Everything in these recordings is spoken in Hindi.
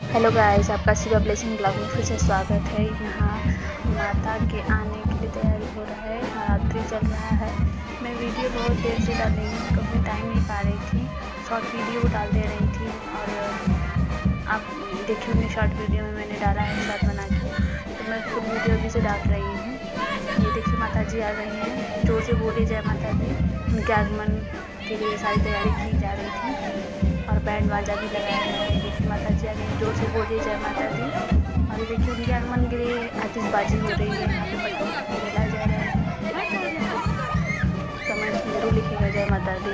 हेलो गाइस, आपका शिवा ब्लेसिंग ब्लॉग में फिर से स्वागत है। यहाँ माता के आने के लिए तैयारी हो रहा है, नवरात्रि चल रहा है। मैं वीडियो बहुत देर से डाल रही हूँ क्योंकि टाइम नहीं पा रही थी, शॉर्ट वीडियो डाल दे रही थी। और आप देखिए मेरी शॉर्ट वीडियो में मैंने डाला है साथ बना के, तो मैं फुल वीडियो अभी से डाल रही हूँ। ये देखिए माता जी आ गई हैं, जोर से बोले जय माता दी। उनके आगमन के लिए सारी तैयारी की जा रही थी और बैंड बाजा भी लगाया है। देखिए माता जी आ गई, जोर से बोलिए जय माता दी। और देखिए उनके आगमन के लिए आतिशबाजी हो रही है, यहाँ पे पटाखे जलाए जा रहे हैं। कमेंट्स में जरूर लिखिएगा जय माता दी।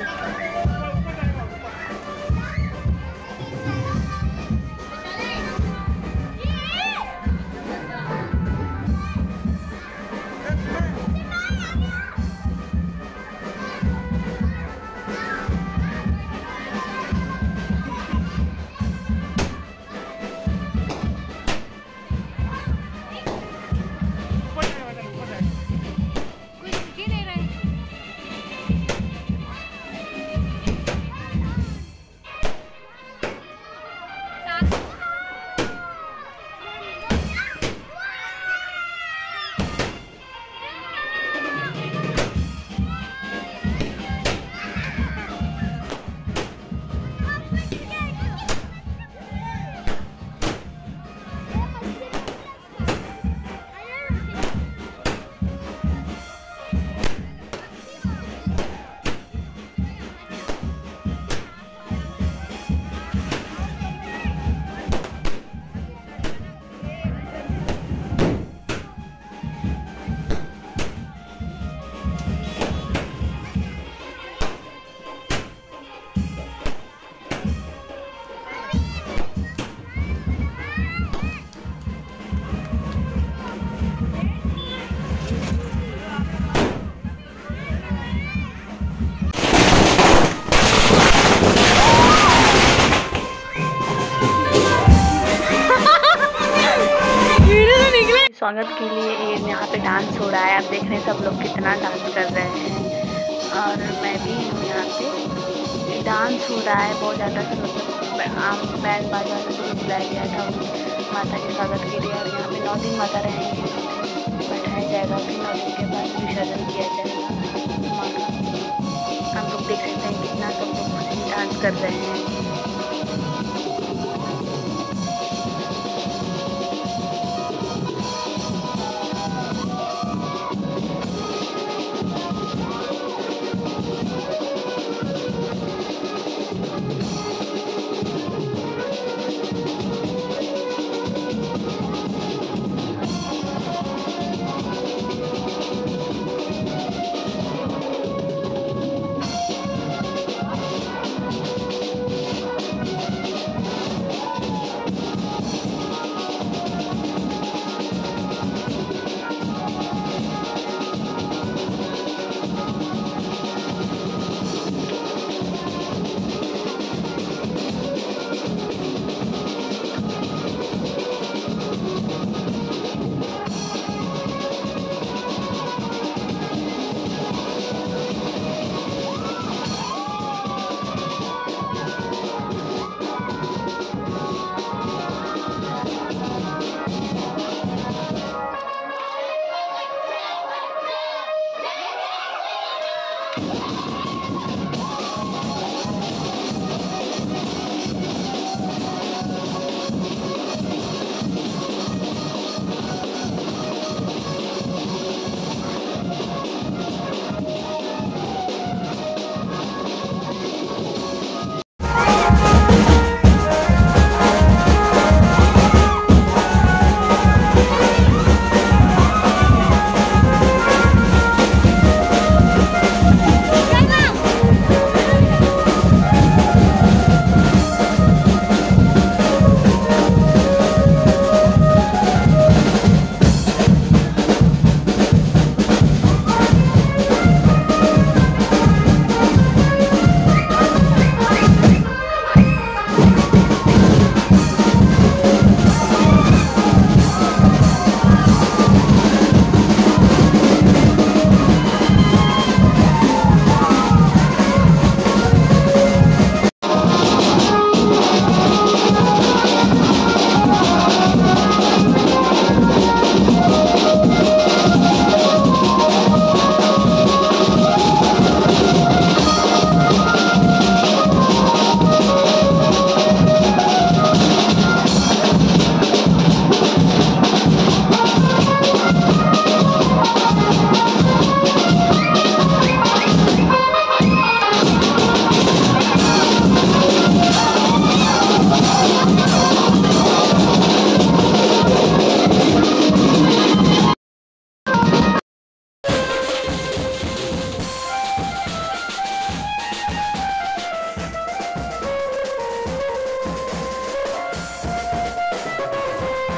स्वागत के लिए यहाँ पे डांस हो रहा है। आप देख रहे हैं सब लोग कितना डांस कर रहे हैं और मैं भी हूँ यहाँ पे। डांस हो रहा है बहुत ज़्यादा, मतलब बैंड बाजा से बुलाया गया था माता के स्वागत के लिए। और यहाँ पे 9 दिन माता रहेंगे, बैठाया जाएगा, फिर 9 दिन के बाद विसर्जन किया जाएगा माँ का। हम लोग देख सकते हैं कितना सब लोग डांस कर रहे हैं।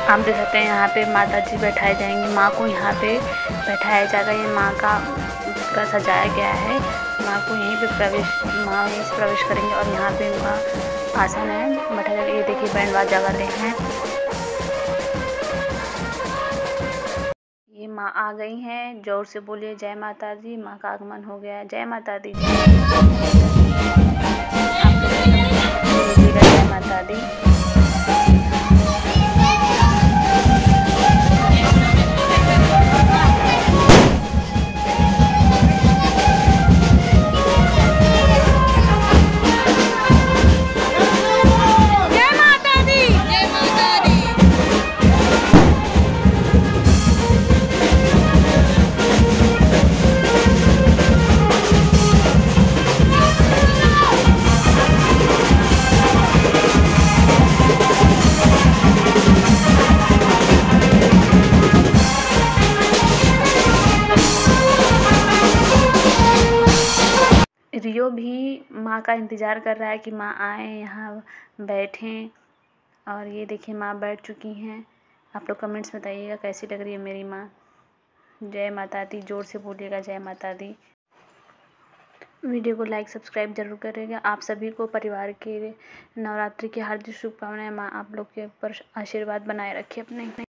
आप देख सकते हैं यहाँ पे माता जी बैठाए जाएंगे, माँ को यहाँ पे बैठाया जाएगा। ये माँ का सजाया गया है। माँ को यहीं पे माँ यहीं से प्रवेश करेंगे और यहाँ पे उनका आसन है बैठा जाएगा। ये देखिए बैंड बाजा वाले हैं। ये माँ आ गई हैं। जोर से बोलिए जय माता दी। माँ का आगमन हो गया है। जय माता दी। आप लोग जय माता दी। रियो भी माँ का इंतज़ार कर रहा है कि माँ आएँ, यहाँ बैठें। और ये देखिए माँ बैठ चुकी हैं। आप लोग कमेंट्स बताइएगा कैसी लग रही है मेरी माँ। जय माता दी। जोर से बोलिएगा जय माता दी। वीडियो को लाइक सब्सक्राइब जरूर करिएगा। आप सभी को परिवार के नवरात्रि की हार्दिक शुभकामनाएं। माँ आप लोग के ऊपर आशीर्वाद बनाए रखे अपने।